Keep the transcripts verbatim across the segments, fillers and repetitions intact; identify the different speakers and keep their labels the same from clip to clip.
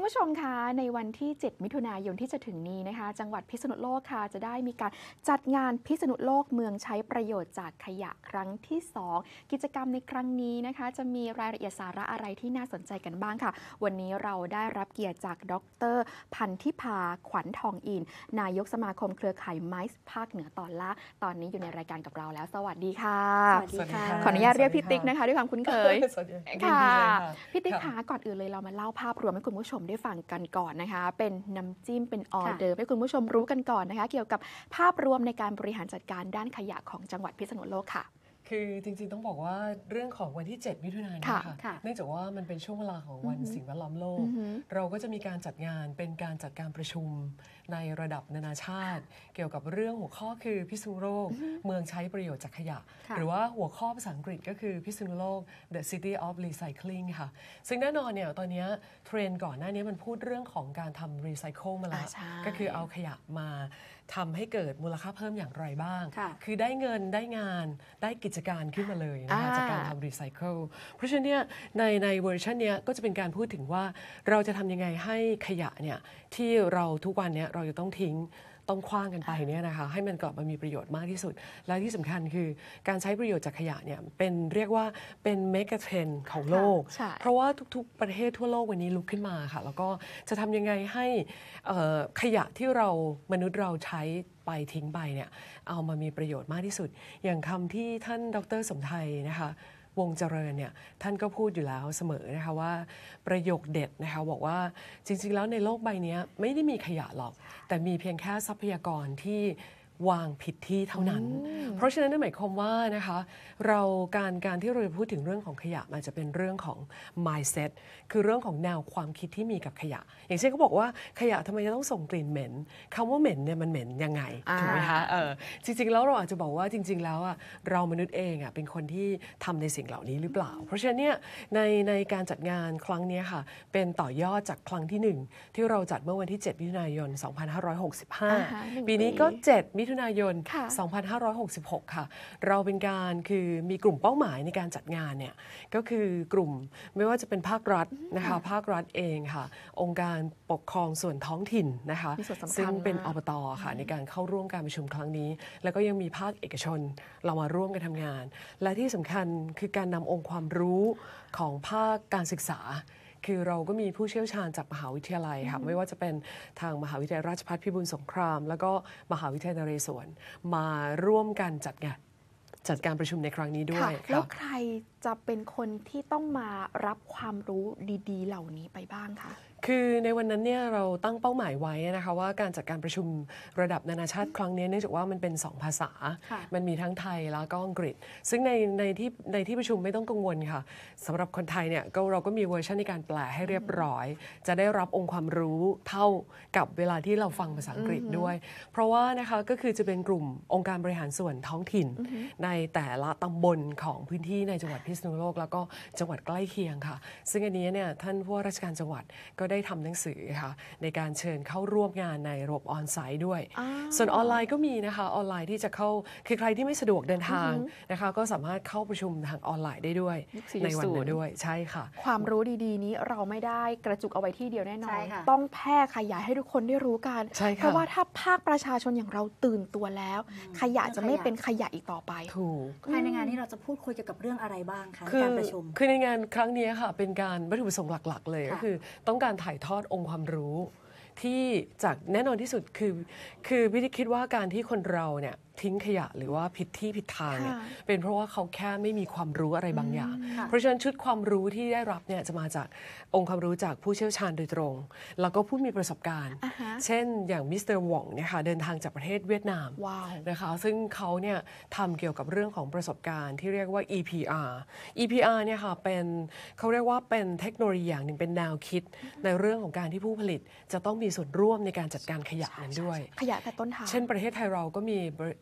Speaker 1: ผู้ชมคะในวันที่เจ็ดมิถุนายนที่จะถึงนี้นะคะจังหวัดพิษณุโลกค่ะจะได้มีการจัดงานพิษณุโลกเมืองใช้ประโยชน์จากขยะครั้งที่สองกิจกรรมในครั้งนี้นะคะจะมีรายละเอียดสาระอะไรที่น่าสนใจกันบ้างค่ะวันนี้เราได้รับเกียรติจากดร.พันธิภาขวัญทองอินนายกสมาคมเครือข่ายไม้ภาคเหนือตอนล่างตอนนี้อยู่ในรายการกับเราแล้วสวัสดีค่ะ
Speaker 2: สวัสดีค่ะ
Speaker 1: ขออนุญาตเรียกพี่ติ๊กนะคะด้วยความคุ้นเคยค่ะพี่ติ๊กคะก่อนอื่นเลยเรามาเล่าภาพรวมให้คุณผู้ชมได้ฟังกันก่อนนะคะเป็นน้ำจิ้มเป็นออเดอร์ให้คุณผู้ชมรู้กันก่อนนะคะเกี่ยวกับภาพรวมในการบริหารจัดการด้านขยะของจังหวัดพิษณุโลกค่ะ
Speaker 2: คือจริงๆต้องบอกว่าเรื่องของวันที่เจ็ดมิถุนายนค่ะเนื่องจากว่ามันเป็นช่วงเวลาของวันสิ่งแวดล้อมโลกเราก็จะมีการจัดงานเป็นการจัดการประชุมในระดับนานาชาติเกี่ยวกับเรื่องหัวข้อคือพิษณุโลกเมืองใช้ประโยชน์จากขยะหรือว่าหัวข้อภาษาอังกฤษก็คือพิษณุโลก The City of Recycling ค่ะซึ่งแน่นอนเนี่ยตอนนี้เทรนด์ก่อนหน้านี้มันพูดเรื่องของการทำรีไซเคิลมาแล้วก็คือเอาขยะมาทำให้เกิดมูลค่าเพิ่มอย่างไรบ้างคือได้เงินได้งานได้กิจการขึ้นมาเลยนะคะจากการทำรีไซเคิลเพราะฉะนั้นเนี่ยในในเวอร์ชันนี้ก็จะเป็นการพูดถึงว่าเราจะทำยังไงให้ขยะเนี่ยที่เราทุกวันนี้เราจะต้องทิ้งต้องคว้างกันไปเนี่ยนะคะให้มันกลับมามีประโยชน์มากที่สุดและที่สำคัญคือการใช้ประโยชน์จากขยะเนี่ยเป็นเรียกว่าเป็นเมกะเทรนด์ของโลกเพราะว่าทุกๆประเทศทั่วโลกวันนี้ลุกขึ้นมาค่ะแล้วก็จะทำยังไงให้ขยะที่เรามนุษย์เราใช้ไปทิ้งไปเนี่ยเอามามีประโยชน์มากที่สุดอย่างคำที่ท่านดร.สมไทยนะคะวงเจริญเนี่ยท่านก็พูดอยู่แล้วเสมอนะคะว่าประโยคเด็ดนะคะบอกว่าจริงๆแล้วในโลกใบนี้ไม่ได้มีขยะหรอกแต่มีเพียงแค่ทรัพยากรที่วางผิดที่เท่านั้นเพราะฉะนั้นนั่นหมายความว่านะคะเราการการที่เราพูดถึงเรื่องของขยะมันจะเป็นเรื่องของ mindset คือเรื่องของแนวความคิดที่มีกับขยะอย่างเช่นเขาบอกว่าขยะทำไมจะต้องส่งกลิ่นเหม็นคำว่าเหม็นเนี่ยมันเหม็นยังไงถูกไหมคะเออจริงๆแล้วเราอาจจะบอกว่าจริงๆแล้วอ่ะเรามนุษย์เองอ่ะเป็นคนที่ทำในสิ่งเหล่านี้หรือเปล่าเพราะฉะนั้นเนี่ยในในการจัดงานครั้งนี้ค่ะเป็นต่อยอดจากครั้งที่หนึ่งที่เราจัดเมื่อวันที่เจ็ดมิถุนายนสองพันห้าร้อยหกสิบห้าปีนี้ก็เจ็ดมิถุนายนสองพันห้าร้อยหกสิบหกค่ะเราเป็นการคือมีกลุ่มเป้าหมายในการจัดงานเนี่ยก็คือกลุ่มไม่ว่าจะเป็นภาครัฐนะคะภาครัฐเองค่ะองค์การปกครองส่วนท้องถิ่นนะคะซึ่งเป็นอบต.ค่ะในการเข้าร่วมการประชุมครั้งนี้แล้วก็ยังมีภาคเอกชนเรามาร่วมกันทำงานและที่สำคัญคือการนำองค์ความรู้ของภาคการศึกษาคือเราก็มีผู้เชี่ยวชาญจากมหาวิทยาลัยค่ะไม่ว่าจะเป็นทางมหาวิทยาลัยราชภัฏพิบูลสงครามแล้วก็มหาวิทยาลัยนเรศวรมาร่วมกันจัดงานจัดการประชุมในครั้งนี้ด้วย
Speaker 1: แล้วใครจะเป็นคนที่ต้องมารับความรู้ดีๆเหล่านี้ไปบ้างคะ
Speaker 2: คือในวันนั้นเนี่ยเราตั้งเป้าหมายไว้นะคะว่าการจัดการประชุมระดับนานาชาติครั้งนี้เนื่องจากว่ามันเป็นสองภาษามันมีทั้งไทยแล้วก็อังกฤษซึ่งในในที่ในที่ประชุมไม่ต้องกังวลค่ะสำหรับคนไทยเนี่ยก็เราก็มีเวอร์ชันในการแปลให้เรียบร้อยจะได้รับองค์ความรู้เท่ากับเวลาที่เราฟังภาษาอังกฤษด้วยเพราะว่านะคะก็คือจะเป็นกลุ่มองค์การบริหารส่วนท้องถิ่นในแต่ละตำบลของพื้นที่ในจังหวัดพิษณุโลกแล้วก็จังหวัดใกล้เคียงค่ะซึ่งอันนี้เนี่ยท่านผู้ว่าราชการจังหวัดก็ได้ทำหนังสือค่ะในการเชิญเข้าร่วมงานในระบบออนไซต์ด้วยส่วนออนไลน์ก็มีนะคะออนไลน์ที่จะเข้าคือใครที่ไม่สะดวกเดินทางนะคะก็สามารถเข้าประชุมทางออนไลน์ได้ด้วยในวันนั้นด้วยใช่ค่ะ
Speaker 1: ความรู้ดีๆนี้เราไม่ได้กระจุกเอาไว้ที่เดียวแน่นอนต้องแพร่ขยายให้ทุกคนได้รู้กันเพราะว่าถ้าภาคประชาชนอย่างเราตื่นตัวแล้วขยะจะไม่เป็นขยะอีกต่อไป
Speaker 2: ถูก
Speaker 3: ภายในงานนี้เราจะพูดคุยเกี่ยวกับเรื่องอะไรบ้างคะในการประชุม
Speaker 2: คือในงานครั้งนี้ค่ะเป็นการวัตถุประสงค์หลักๆเลยก็คือต้องการถ่ายทอดองค์ความรู้ที่จากแน่นอนที่สุดคือคือพี่คิดว่าการที่คนเราเนี่ยทิ้งขยะหรือว่าผิดที่ผิดทางเนี่ยเป็นเพราะว่าเขาแค่ไม่มีความรู้อะไรบางอย่างเพราะฉะนั้นชุดความรู้ที่ได้รับเนี่ยจะมาจากองค์ความรู้จากผู้เชี่ยวชาญโดยตรงแล้วก็ผู้มีประสบการณ์เช่นอย่างมิสเตอร์หว่องเนี่ยค่ะเดินทางจากประเทศเวียดนามนะคะซึ่งเขาเนี่ยทำเกี่ยวกับเรื่องของประสบการณ์ที่เรียกว่า อี พี อาร์ อี พี อาร์ เนี่ยค่ะเป็นเขาเรียกว่าเป็นเทคโนโลยีอย่างหนึ่งเป็นแนวคิดในเรื่องของการที่ผู้ผลิตจะต้องมีส่วนร่วมในการจัดการขยะนั้นด้วย
Speaker 1: ขยะแต่ต้นทาง
Speaker 2: เช่นประเทศไทยเราก็มี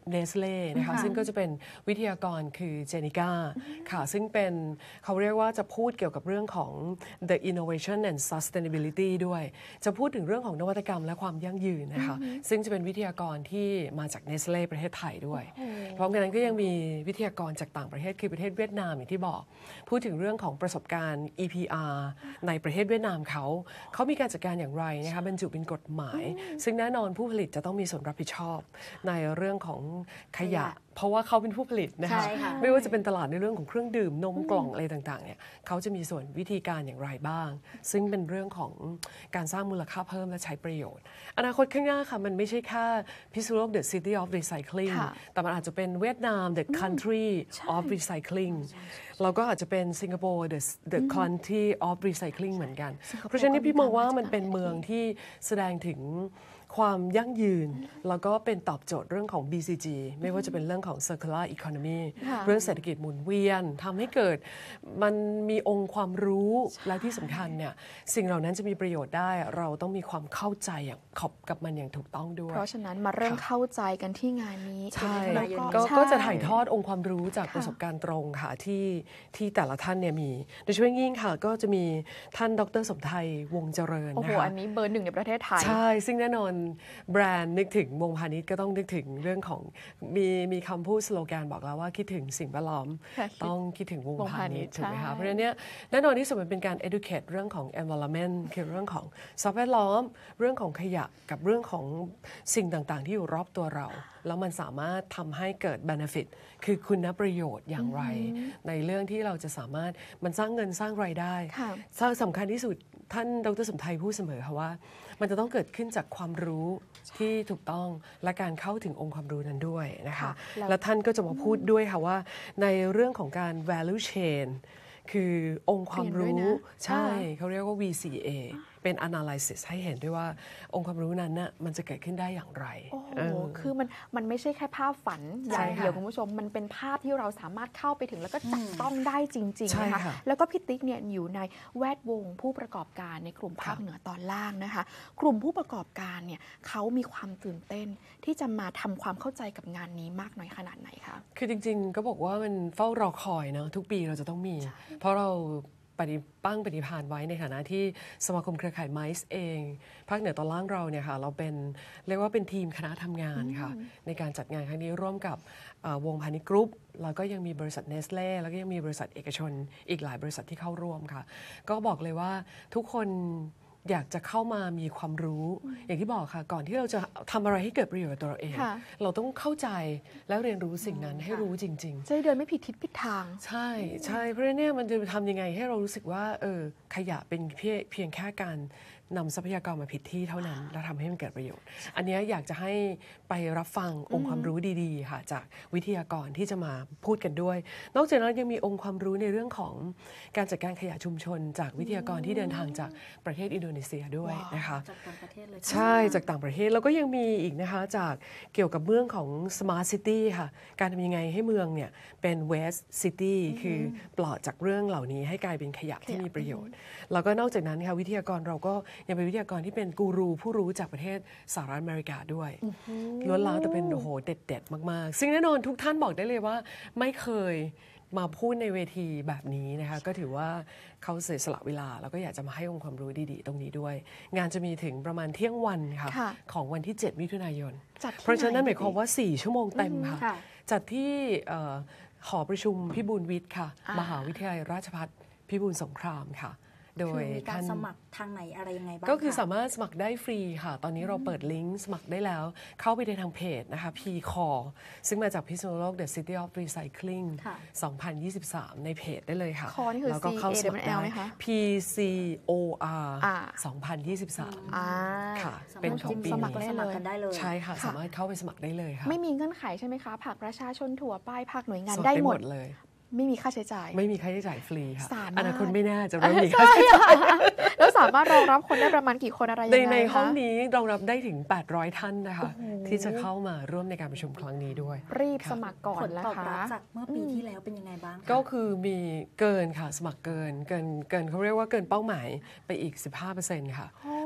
Speaker 2: เนสเล่นะคะซึ่งก็จะเป็นวิทยากรคือเจนิก้าค่ะซึ่งเป็นเขาเรียกว่าจะพูดเกี่ยวกับเรื่องของ the innovation and sustainability ด้วยจะพูดถึงเรื่องของนวัตกรรมและความยั่งยืนนะคะซึ่งจะเป็นวิทยากรที่มาจากเนสเล่ประเทศไทยด้วยพร้อมกันนั้นก็ยังมีวิทยากรจากต่างประเทศคือประเทศเวียดนามอย่างที่บอกพูดถึงเรื่องของประสบการณ์ อี พี อาร์ ในประเทศเวียดนามเขาเขามีการจัดการอย่างไรนะคะบรรจุเป็นกฎหมายซึ่งแน่นอนผู้ผลิตจะต้องมีส่วนรับผิดชอบในเรื่องของขยะเพราะว่าเขาเป็นผู้ผลิตนะคะไม่ว่าจะเป็นตลาดในเรื่องของเครื่องดื่มนมกล่องอะไรต่างๆเนี่ยเขาจะมีส่วนวิธีการอย่างไรบ้างซึ่งเป็นเรื่องของการสร้างมูลค่าเพิ่มและใช้ประโยชน์อนาคตข้างหน้าค่ะมันไม่ใช่แค่พิษณุโลก the city of recycling แต่มันอาจจะเป็นเวียดนาม the country of recycling เราก็อาจจะเป็นสิงคโปร์ the the country of recycling เหมือนกันเพราะฉะนั้นพี่มองว่ามันเป็นเมืองที่แสดงถึงความยั่งยืนแล้วก็เป็นตอบโจทย์เรื่องของ บี ซี จี ไม่ว่าจะเป็นเรื่องของ circular economy เรื่องเศรษฐกิจหมุนเวียนทำให้เกิดมันมีองค์ความรู้และที่สำคัญเนี่ยสิ่งเหล่านั้นจะมีประโยชน์ได้เราต้องมีความเข้าใจอย่างขอบกับมันอย่างถูกต้องด้วย
Speaker 1: เพราะฉะนั้นมาเริ่มเข้าใจกันที่งานนี้
Speaker 2: ใช่ก็จะถ่ายทอดองค์ความรู้จากประสบการณ์ตรงค่ะที่ที่แต่ละท่านเนี่ยมีโดยเฉพาะยิ่งค่ะก็จะมีท่านดร.สมไทยวงศ์เจริญนะคะโอ้โห
Speaker 1: อันนี้เบอร์หนึ่งในประเทศไทย
Speaker 2: ใช่ซึ่งแน่นอนแบรนด์นึกถึงวงพาณิชย์ก็ต้องนึกถึงเรื่องของมีมีคำพูดสโลแกนบอกแล้วว่าคิดถึงสิ่งแวดล้อมต้องคิดถึงวงพาณิชย์ถูกไหมคะเพราะฉะนั้นเนี่ยแน่นอนที่สุดมันเป็นการ educate เรื่องของ environment คือเรื่องของสภาพแวดล้อมเรื่องของขยะกับเรื่องของสิ่งต่างๆที่อยู่รอบตัวเราแล้วมันสามารถทำให้เกิด benefit คือคุณประโยชน์อย่างไรในเรื่องที่เราจะสามารถมันสร้างเงินสร้างรายได้สำคัญที่สุดท่านดร.สมไทยพูดเสมอค่ะว่ามันจะต้องเกิดขึ้นจากความรู้ที่ถูกต้องและการเข้าถึงองค์ความรู้นั้นด้วยนะคะและท่านก็จะมาพูดด้วยค่ะว่าในเรื่องของการ value chain คือองค์ความรู้ใช่เขาเรียกว่า วี ซี เอ เป็น analysis ให้เห็นด้วยว่าองค์ความรู้นั้นน่ะมันจะเกิดขึ้นได้อย่างไร
Speaker 1: โอ้โหคือมันมันไม่ใช่แค่ภาพฝันอย่างเดียวคุณผู้ชมมันเป็นภาพที่เราสามารถเข้าไปถึงแล้วก็จับต้องได้จริงๆนะคะแล้วก็พี่ติ๊กเนี่ยอยู่ในแวดวงผู้ประกอบการในกลุ่มภาคเหนือตอนล่างนะคะกลุ่มผู้ประกอบการเนี่ยเขามีความตื่นเต้นที่จะมาทำความเข้าใจกับงานนี้มากน้อยขนาดไหนคะ
Speaker 2: คือจริงๆก็บอกว่ามันเฝ้ารอคอยนะทุกปีเราจะต้องมีเพราะเราปฏิปั้งปฏิภาณไว้ในฐานะที่สมาคมเครือข่ายไมซ์เองภาคเหนือตอนล่างเราเนี่ยค่ะเราเป็นเรียกว่าเป็นทีมคณะทำงานค่ะในการจัดงานครั้งนี้ร่วมกับวงพาณิชย์กรุ๊ปแล้วก็ยังมีบริษัทเนสเล่แล้วก็ยังมีบริษัทเอกชนอีกหลายบริษัทที่เข้าร่วมค่ะก็บอกเลยว่าทุกคนอยากจะเข้ามามีความรู้อย่างที่บอกค่ะก่อนที่เราจะทำอะไรให้เกิดประโยชน์กับตัวเราเองเราต้องเข้าใจและเรียนรู้สิ่งนั้นให้รู้จริงๆ
Speaker 1: จะเดินไม่ผิดทิศผิดทาง
Speaker 2: ใช่ใช่เพราะฉะนั้นเนี่ยมันจะทำยังไงให้เรารู้สึกว่าเออขยะเป็นเพียงเพียงแค่การนำทรัพยากรมาผิดที่เท่านั้นแล้วทำให้มันเกิดประโยชน์อันนี้อยากจะให้ไปรับฟังองค์ความรู้ดีๆค่ะจากวิทยากรที่จะมาพูดกันด้วยนอกจากนั้นยังมีองค์ความรู้ในเรื่องของการจัดการขยะชุมชนจากวิทยากรที่เดินทางจากประเทศอินโดนีเซียด้วยนะคะ
Speaker 3: จากต่างประเทศเลย
Speaker 2: ใช่จากต่างประเทศแล้วก็ยังมีอีกนะคะจากเกี่ยวกับเรื่องของ smart city ค่ะการทำยังไงให้เมืองเนี่ยเป็น waste city คือปลอดจากเรื่องเหล่านี้ให้กลายเป็นขยะที่มีประโยชน์แล้วก็นอกจากนั้นค่ะวิทยากรเราก็ยังเป็นวิทยากรที่เป็นกูรูผู้รู้จากประเทศสหรัฐอเมริกาด้วยล้วนแล้วแต่เป็นโอ้โหเด็ดๆมากๆซึ่งแน่นอนทุกท่านบอกได้เลยว่าไม่เคยมาพูดในเวทีแบบนี้นะคะก็ถือว่าเขาเสียสละเวลาแล้วก็อยากจะมาให้องค์ความรู้ดีๆตรงนี้ด้วยงานจะมีถึงประมาณเที่ยงวันค่ะของวันที่เจ็ดมิถุนายนเพราะฉะนั้นหมายความว่าสี่ชั่วโมงเต็มค่ะจัดที่หอประชุมพิบูลวิทย์ค่ะมหาวิทยาลัยราชภัฏพิบูลสงครามค่ะโดย
Speaker 3: มีการสมัครทางไหนอะไรยังไงบ้าง
Speaker 2: ก็คือสามารถสมัครได้ฟรีค่ะตอนนี้เราเปิดลิงก์สมัครได้แล้วเข้าไปในทางเพจนะคะ พี ซี โอ อาร์ ซึ่งมาจากพิษณุโลก The City of Recycling สองพันยี่สิบสามในเพจได้เลยค่ะ
Speaker 1: แล้วก็เข้าสมัครได้
Speaker 2: พี ซี โอ อาร์ สองพันยี่สิบสามค่ะเป็นของปีนี้ใช่ค่ะสามารถเข้าไปสมัครได้เลยค่ะ
Speaker 1: ไม่มีเงื่อนไขใช่ไหมคะภาคประชาชนทั่วไปภาคหน่วยงานได้หมด
Speaker 2: เลย
Speaker 1: ไม่มีค่าใช้จ่าย
Speaker 2: ไม่มีค่าใช้จ่ายฟรีค่ะอนาคตไม่แน่จะไม่มีค่าใช้จ่าย
Speaker 1: แล้วสามารถรองรับคนได้ประมาณกี่คนอะไรยังไง
Speaker 2: ในห้องนี้รองรับได้ถึงแปดร้อยท่านนะคะที่จะเข้ามาร่วมในการประชุมครั้งนี้ด้วย
Speaker 1: รีบสมัครก่อน
Speaker 3: นะคะผลตอบรับจากเมื่อปีที่แล้วเป็นยังไงบ้าง
Speaker 2: ก็คือมีเกินค่ะสมัครเกินเกินเกินเขาเรียกว่าเกินเป้าหมายไปอีก สิบห้าเปอร์เซ็นต์ ค่ะ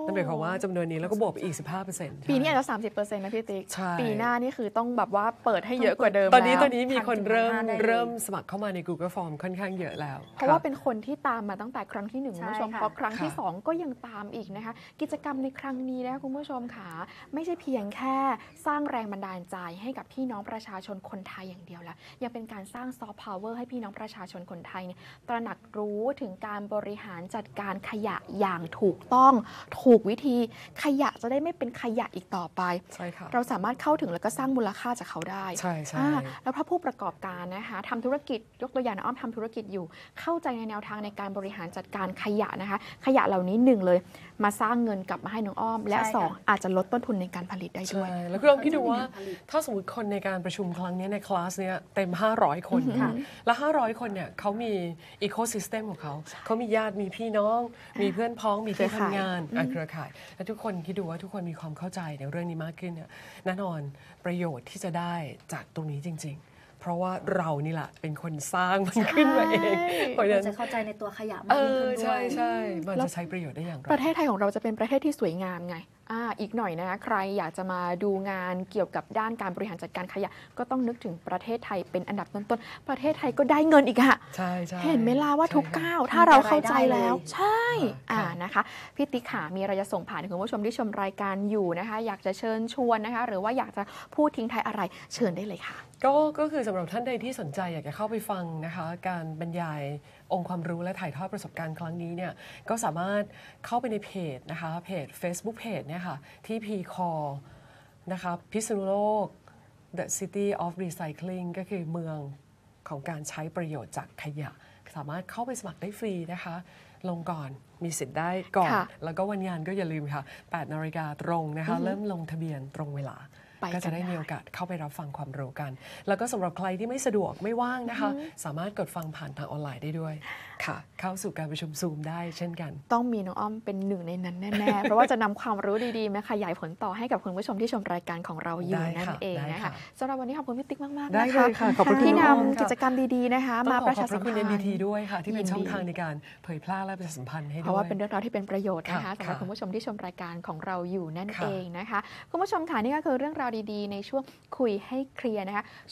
Speaker 2: นั่นหมายความว่าจำนวนนี้แล้วก็บวกไปอีก สิบห้าเปอร์เซ็นต์
Speaker 1: ปีนี้อาจจะ สามสิบเปอร์เซ็นต์ นะพี่ติ๊ก
Speaker 2: ใช่
Speaker 1: ปีหน้านี่คือต้องแบบว่าเปิดให้เยอะกว่าเดิม
Speaker 2: ตอนนี้
Speaker 1: แล้ว
Speaker 2: ตอนนี้มีคนเริ่ม
Speaker 3: ได้เลย
Speaker 2: เริ่มสมัครเข้ามาใน Google Form ค่อนข้างเยอะแล้ว
Speaker 1: เพราะว่าเป็นคนที่ตามมาตั้งแต่ครั้งที่หนึ่ง
Speaker 3: ใช่
Speaker 1: คุณผู้ชม
Speaker 3: ค่ะ
Speaker 1: เพราะครั้งที่
Speaker 2: ค่ะ
Speaker 1: สองก็ยังตามอีกนะคะ กิจกรรมในครั้งนี้นะคะคุณผู้ชมค่ะไม่ใช่เพียงแค่สร้างแรงบันดาลใจให้กับพี่น้องประชาชนคนไทยอย่างเดียวแล้วยังเป็นการสร้างซอฟต์พาวเวอร์ให้พี่น้องประชาชนคนไทยเนี่ยตระหนักรู้ถึงการบริหารจัดการขยะอย่างถูกต้องถูกวิธีขยะจะได้ไม่เป็นขยะอีกต่อไป
Speaker 2: ใช่ค่ะ
Speaker 1: เราสามารถเข้าถึงแล้วก็สร้างมูลค่าจากเขาได้
Speaker 2: ใช่ใช่
Speaker 1: อ่าแล้วถ้าผู้ประกอบการนะคะทำธุรกิจยกตัวอย่างอ้อมทำธุรกิจอยู่ เข้าใจในแนวทางในการบริหารจัดการขยะนะคะ ขยะเหล่านี้หนึ่งเลย มาสร้างเงินกลับมาให้น้องอ้อม และ
Speaker 3: ใช่ค่ะ
Speaker 1: สองอาจจะลดต้นทุนในการผลิตได้ด้วย
Speaker 2: ใช่แล้วก็ลองคิดดูว่าถ้าสมมติคนในการประชุมครั้งนี้ในคลาสเนี้ยเต็ม ห้าร้อย คน
Speaker 1: ค่ะ
Speaker 2: และ ห้าร้อย คนเนี่ยเขามีอีโคซิสเต็มของเขาเขามีญาติมีพี่น้อง มีเพื่อนพ้องมีที่ทำงานอ่ะเครือข่ายและทุกคนคิดดูว่าทุกคนมีความเข้าใจในเรื่องนี้มากขึ้นเนี่ยแน่นอนประโยชน์ที่จะได้จากตรงนี้จริง ๆ เพราะว่าเรานี่แหละเป็นคนสร้างมันขึ้นมาเองเพราะฉะ
Speaker 3: เรา
Speaker 2: นั้น
Speaker 3: จะเข้าใจในตัวขยะ
Speaker 2: เอ
Speaker 3: มากยิ่ง
Speaker 2: อ
Speaker 3: ขึ้นด้
Speaker 2: ใช่
Speaker 3: วย
Speaker 2: ใช่มันจะใช้ประโยชน์ได้อย่างไร
Speaker 1: ประเทศไทยของเราจะเป็นประเทศที่สวยงามไงอ่าอีกหน่อยนะใครอยากจะมาดูงานเกี่ยวกับด้านการบริหารจัดการขยะ ก็ต้องนึกถึงประเทศไทยเป็นอันดับต้นๆประเทศไทยก็ได้เงินอีกอะ
Speaker 2: ใช่ใช่
Speaker 1: เห็นไหมล่ะว่าทุก
Speaker 2: ใช่ค่ะ
Speaker 1: ก้าวถ้าเราเข้าใจแล้ว
Speaker 3: มีแต่รายได้เลย
Speaker 1: ใช่
Speaker 2: ค่ะ
Speaker 1: อ่านะคะพี่ติ๊กขามีอะไรจะส่งผ่านถึงคุณผู้ชมที่ชมรายการอยู่นะคะ อยากจะเชิญชวนนะคะ หรือว่าอยากจะพูดทิ้งท้ายอะไรเชิญได้เลยค่ะ
Speaker 2: ก็ก็คือสำหรับท่านใดที่สนใจอยากจะเข้าไปฟังนะคะ การบรรยายองค์ความรู้และถ่ายทอดประสบการณ์ครั้งนี้เนี่ยก็สามารถเข้าไปในเพจนะคะเพจ Facebook Page เนี่ยค่ะที่ พี คอ นะคะพิษณุโลก The City of Recycling ก็คือเมืองของการใช้ประโยชน์จากขยะ สามารถเข้าไปสมัครได้ฟรีนะคะ ลงก่อนมีสิทธิ์ได้ก่อน
Speaker 1: ค่ะ
Speaker 2: แล้วก็วันงานก็อย่าลืมค่ะแปดนาฬิกาตรงนะคะ เริ่มลงทะเบียนตรงเวลา
Speaker 1: ไป
Speaker 2: ก็จะได้
Speaker 1: กันได้
Speaker 2: มีโอกาสเข้าไปรับฟังความรู้กัน แล้วก็สำหรับใครที่ไม่สะดวกไม่ว่างนะคะ สามารถกดฟังผ่านทางออนไลน์ได้ด้วยค่ะ เข้าสู่การประชุมซูมได้เช่นกัน
Speaker 1: ต้องมีน้องอ้อมเป็นหนึ่งในนั้นแน่ๆ เพราะว่าจะนำความรู้ดีๆมาขยายผลต่อให้กับคุณผู้ชมที่ชมรายการของเราอยู่
Speaker 2: ได้
Speaker 1: นั่น
Speaker 2: ค่ะ
Speaker 1: เอง
Speaker 2: ได้
Speaker 1: นะคะ
Speaker 2: ค่ะ
Speaker 1: สำหรับวันนี้ขอบคุณพี่ติ๊กมากๆ
Speaker 2: ได้
Speaker 1: นะ
Speaker 2: เล
Speaker 1: คะ
Speaker 2: ยค่ะขอบคุณ
Speaker 1: ที่
Speaker 2: คุณ
Speaker 1: นำ
Speaker 2: อ้อมค่ะ
Speaker 1: กิจกรรมดีๆนะคะ
Speaker 2: ต้
Speaker 1: มา
Speaker 2: องขอ
Speaker 1: ประ
Speaker 2: ข
Speaker 1: ชา
Speaker 2: อบพ
Speaker 1: สั
Speaker 2: ระ
Speaker 1: ม
Speaker 2: คุณ
Speaker 1: พัน
Speaker 2: เอ็น ดี ที
Speaker 1: ธ์
Speaker 2: ด้วยค่ะ ที่เป็น
Speaker 1: ยินดี
Speaker 2: ช่องทางในการเผยแพร่และประชาสัมพันธ์ให้ด้วย
Speaker 1: เพราะว่าเป็นเรื่องราวที่เป็นประโยชน์นะคะ
Speaker 2: ค่ะ
Speaker 1: สำหรับ
Speaker 2: ค่ะ
Speaker 1: คุณผู้ชมที่ชมรายการของเราอยู่นั่น
Speaker 2: ค่ะ
Speaker 1: เองนะคะคุณผู้ชมค่ะนี่ก็คือเรื่องราวดีๆ ในช่วงคุยให้เคลียร์นะคะ